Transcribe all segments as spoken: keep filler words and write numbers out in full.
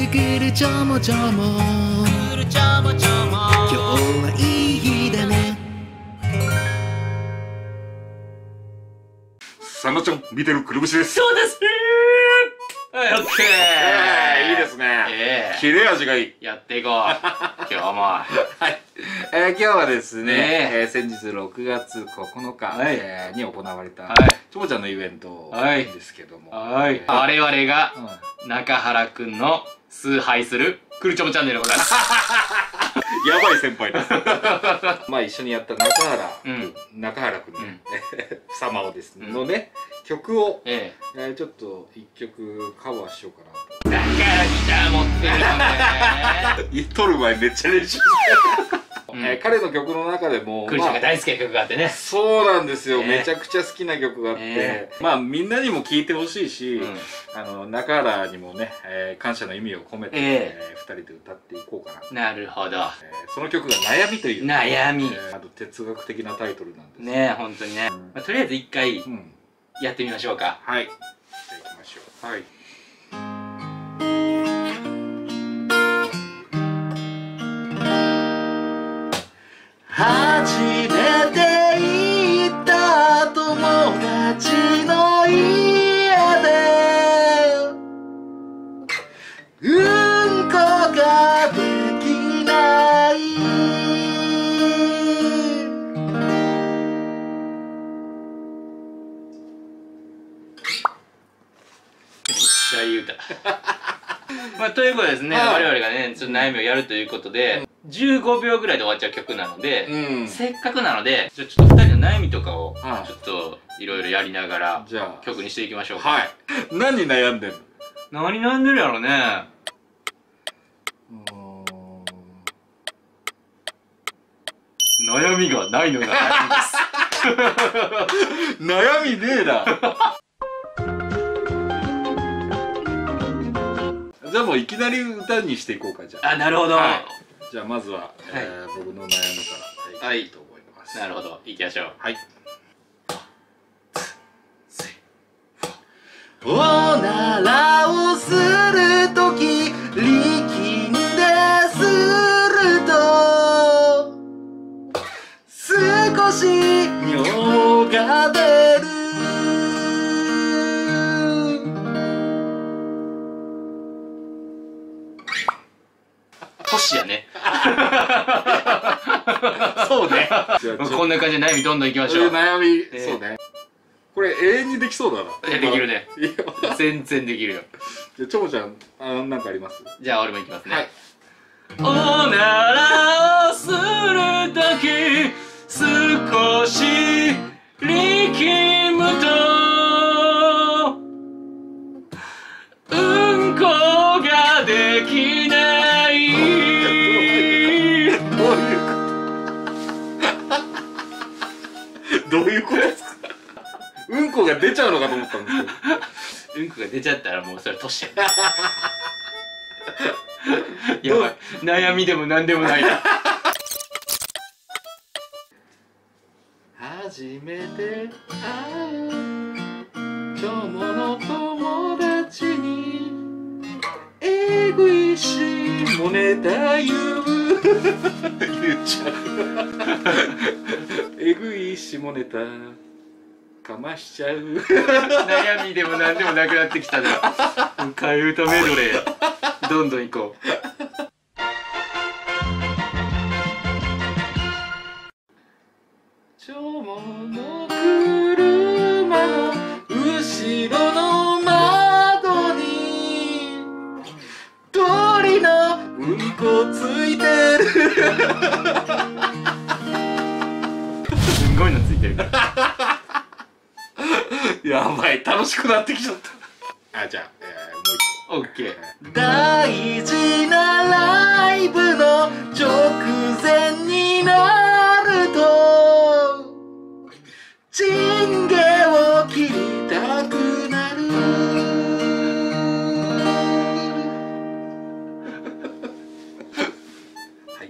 くるちょもちょもくるちょもちょも今日はいい日だね。 サンドちゃん見てるくるぶしです。 そうですね。はい、オッケー。 えー、いいですね。 えー、 切れ味がいい。 やっていこう。今日も。 はい。えー、今日はですね、 ねえー、先日ろくがつここのか、 はい、 えー、に行われた、 はい、 ちょもちゃんのイベントですけども、 はい、えー、我々が、うん、中原くんの崇拝するくるちょもチャンネルでございます。 やばい先輩です。まあ一緒にやった中原、 うん、 中原くんね、様をですね、のね、曲を、ええー、ちょっと一曲カバーしようかなと。 だからギター持ってるのね。 撮る前めっちゃ練習して。うん、えー、彼の曲の中でもクリちゃんが大好きな曲があってね、まあ、 そうなんですよ、えー、めちゃくちゃ好きな曲があって、えー、まあみんなにも聴いてほしいし、うん、あの中原にもね、えー、感謝の意味を込めて、えーえー、ふたりで歌っていこうかな。 なるほど、えー、 その曲が「悩み」という悩み、 えー、あと哲学的なタイトルなんですね。本当にね、うん、まあ、とりあえず一回やってみましょうか。 はい、じゃあいきましょう。はい。 初めて行った友達の家でうんこができないめっちゃいい歌。まあということでですね、はい、我々がねちょっと悩みをやるということで、うん、じゅうごびょうぐらいで終わっちゃう曲なので、うん、せっかくなのでちょっとふたりの悩みとかをちょっといろいろやりながら曲にしていきましょうか。 はい。何に悩んでんの？ 何悩んでるやろね。悩みがないのが悩みです。 悩みねえな。じゃあもういきなり歌にしていこうか。じゃあ。 あ、なるほど。はい、 じゃあまずは、はい、えー、僕の悩みからいきたいと思います。 はい、なるほど、いきましょう。はい。 おならをするとき力んですると少し尿が出る。 年やね。 そうね。 こんな感じで悩みどんどんいきましょう。 悩み、えー、そうね。これ永遠にできそうだな。 できるね。全然できるよ。 じゃあちょもちゃん、あのなんかあります？ じゃあ俺もいきますね。はい、おならをするとき少し力むとうんこができない。 どういうことですか？うんこが出ちゃうのかと思ったんですけど。 うんこが出ちゃったらもうそれ年や。やばい、悩みでもなんでもないな。 初めて会うちょもの友達にえぐいしもネタ言う。 言っちゃう。えぐい下ネタかましちゃう。 悩みでもなんでもなくなってきたね。替え歌メドレーどんどんいこう。 ちょもの車の後ろの窓に鳥のうんこついてる。 すんごいのついてるから。 やばい、楽しくなってきちゃった。あ、じゃあ、えー、もう一個。 オッケー。 大事なライブの直前になるとチンゲを切りたくなる。 はい。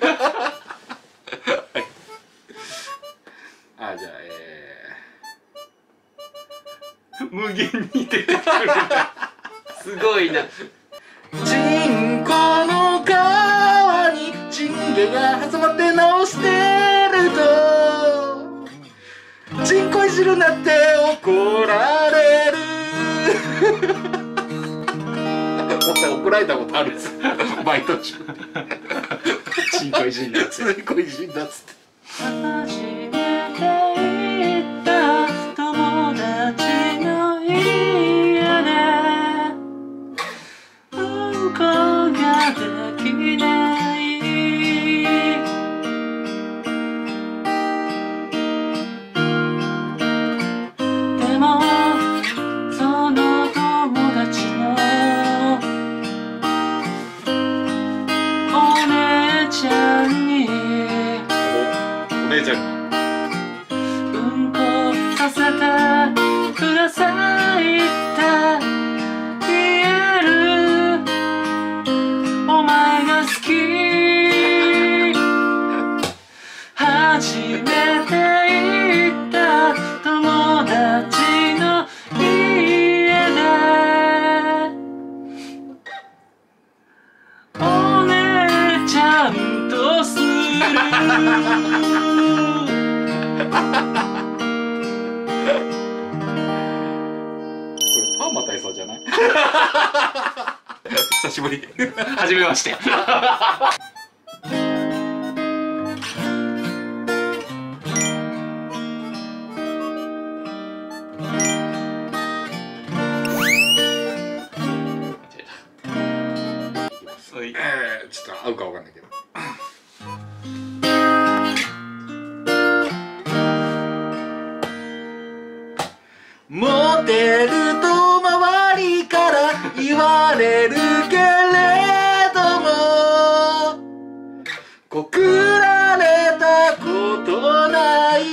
あ、じゃあ、えー、 無限に出てくる。すごいな。 チン手が挟まって直してるとちんこい汁なって怒られる怒られたことあるんですバイト中ちんこいじんだっつってちんこいじんだっつって初めて行った友達の家でうんこができないでもその友達のお姉ちゃんにお姉ちゃんうんこさせてくださいって言えるお前が好き初めて行った友達の家でお姉ちゃんとするパーマ大佐じゃない久しぶりはじめましてえー、ちょっと合うかわかんないけどモテると周りから言われるけれども告られたことない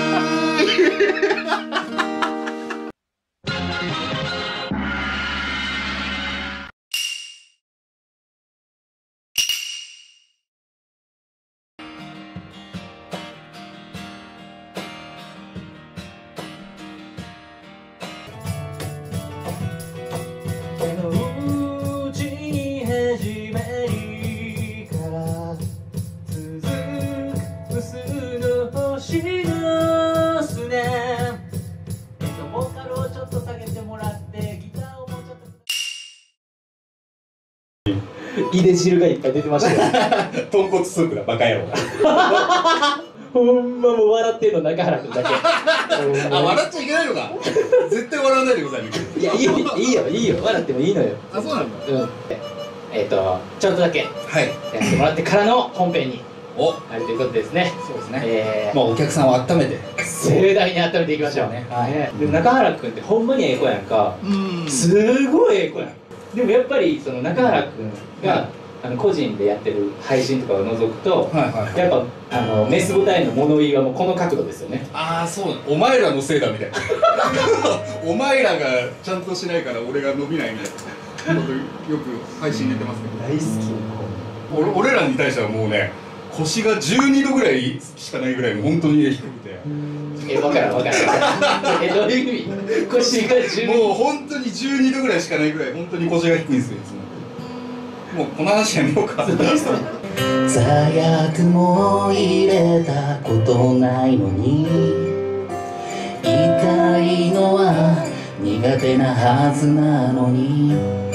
入れ汁がいっぱい出てましたよ豚骨スープだバカ野郎ほんまもう笑ってんの中原くんだけあ、笑っちゃいけないのか絶対笑わないでくださいねいやいいよいいよいいよ笑ってもいいのよあ、そうなんだうんえっ、ー、とちょっとだけはいやってもらってからの本編にお入るということですねそうですねえー、 まあお客さんを温めて盛大に温めていきましょうねはいで中原くんってほんまにええ子やんかうんすごいええ子やんでもやっぱりその中原くんがあの個人でやってる配信とかを除くと、 はいはいはいやっぱあのメスボタンへの物言いはもうこの角度ですよね。 ああそうだお前らのせいだみたいなお前らがちゃんとしないから俺が伸びないみたいなことよく配信出てますけど大好き。 俺俺らに対してはもうね腰がじゅうにどぐらいしかないぐらいもう本当に低くてえ、分からん分からんえ、どういう意味腰がじゅうにもう本当にじゅうにどぐらいしかないぐらい本当に腰が低いんですよいつももうこの話やめようか座薬も入れたことないのに痛いのは苦手なはずなのに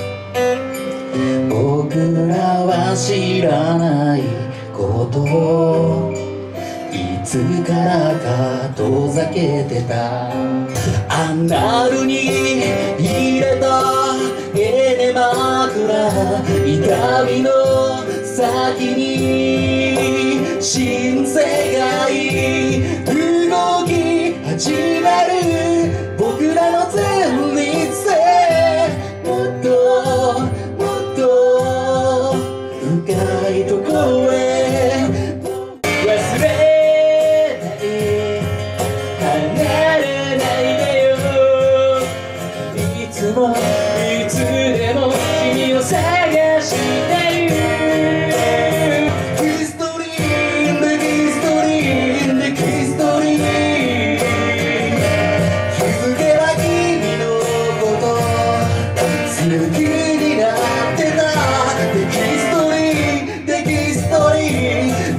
僕らは知らないことをいつからか遠ざけてたアナルに入れたエネ枕痛みの先に新世界動き始める僕らの旋律でもっともっと深いところへ忘れない離れないでよいつもいつでも君を探してるキストリーンでキストリーンでキストリーン気づけば君のこと好きになってたでキストリーンでキストリーン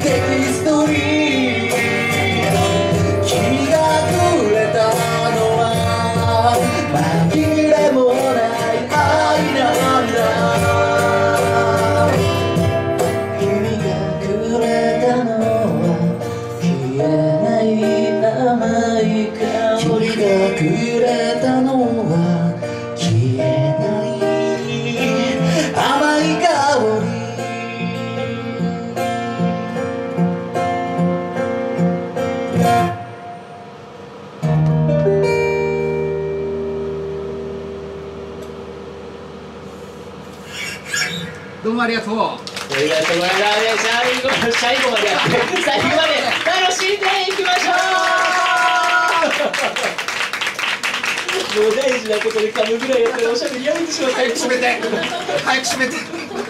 どうもありがとう。 ありがとうございます。最後最後までやって最後まで楽しんでいきましょう。もう大事なことで噛むぐらいやったらおしゃべりやめてしまった。 早く閉めて早く閉めて